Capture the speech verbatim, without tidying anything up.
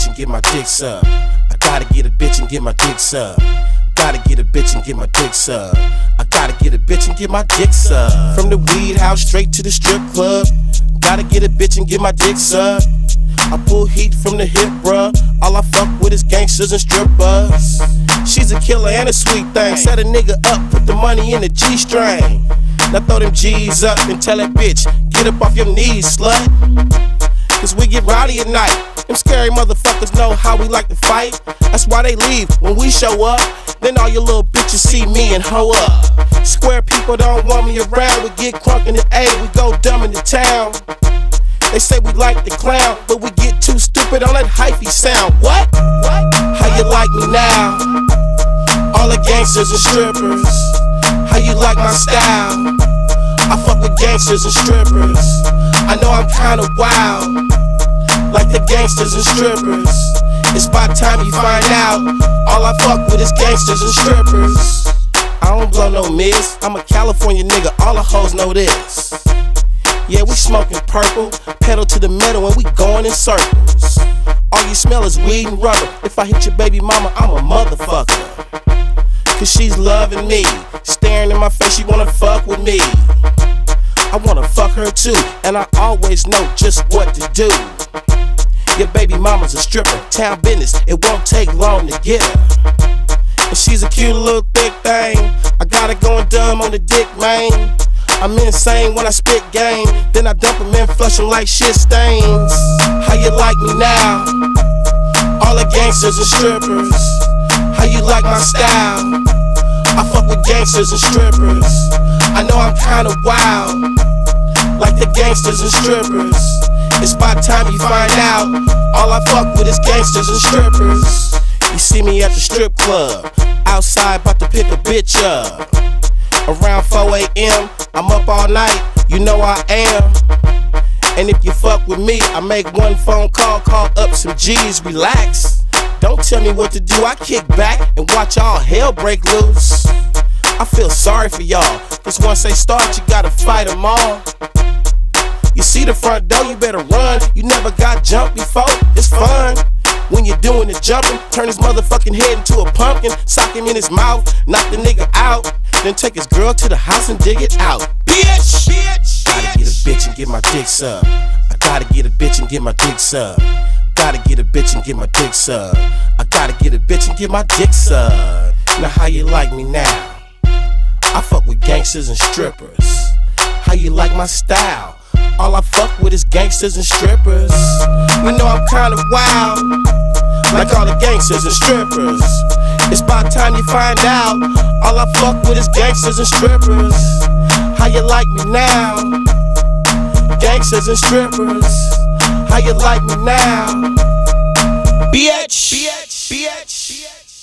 bitch and get my dick sucked. I gotta get a bitch and get my dick sucked. Gotta get a bitch and get my dick sucked. I gotta get a bitch and get my dick sucked. From the weed house straight to the strip club. Gotta get a bitch and get my dick sucked. I pull heat from the hip, bruh. All I fuck with is gangsters and strippers. She's a killer and a sweet thing. Set a nigga up, put the money in the G-string. Now throw them G's up and tell that bitch, get up off your knees, slut. Cause we get rowdy at night. Them scary motherfuckers know how we like to fight. That's why they leave when we show up. Then all your little bitches see me and hoe up. Square people don't want me around. We get crunk in the A, we go dumb in the town. They say we like the clown, but we get too stupid on that hyphy sound. What? What? How you like me now? All the gangsters and strippers. How you like my style? I fuck with gangsters and strippers. I know I'm kinda wild, like the gangsters and strippers. It's about time you find out. All I fuck with is gangsters and strippers. I don't blow no miss. I'm a California nigga, all the hoes know this. Yeah, we smoking purple, pedal to the metal and we going in circles. All you smell is weed and rubber. If I hit your baby mama, I'm a motherfucker. Cause she's loving me, staring in my face, she wanna fuck with me. I wanna fuck her too, and I always know just what to do. Your baby mama's a stripper, town business, it won't take long to get her. And she's a cute little thick thing, I got her going dumb on the dick, man. I'm insane when I spit game, then I dump them in, flush them like shit stains. How you like me now? All the gangsters and strippers. How you like my style? I fuck with gangsters and strippers. I know I'm kinda wild, like the gangsters and strippers. It's about time you find out. All I fuck with is gangsters and strippers. You see me at the strip club, outside about to pick a bitch up. Around four A M, I'm up all night, you know I am. And if you fuck with me, I make one phone call, call up some G's, relax. Don't tell me what to do, I kick back and watch all hell break loose. I feel sorry for y'all, cause once they start, you gotta fight them all. You see the front door, you better run. You never got jumped before, it's fun. When you're doing the jumping, turn his motherfucking head into a pumpkin, sock him in his mouth, knock the nigga out, then take his girl to the house and dig it out. Bitch! Bitch! Gotta get a bitch and get my dick sucked. I gotta get a bitch and get my dick sucked. Gotta get a bitch and get my dick sucked. I gotta get a bitch and get my dick sucked. Now how you like me now? I fuck with gangsters and strippers. How you like my style? All I fuck with is gangsters and strippers. You know I'm kinda wild, like all the gangsters and strippers. It's about time you find out. All I fuck with is gangsters and strippers. How you like me now? Gangsters and strippers. How you like me now? Bitch! Bitch! Bitch!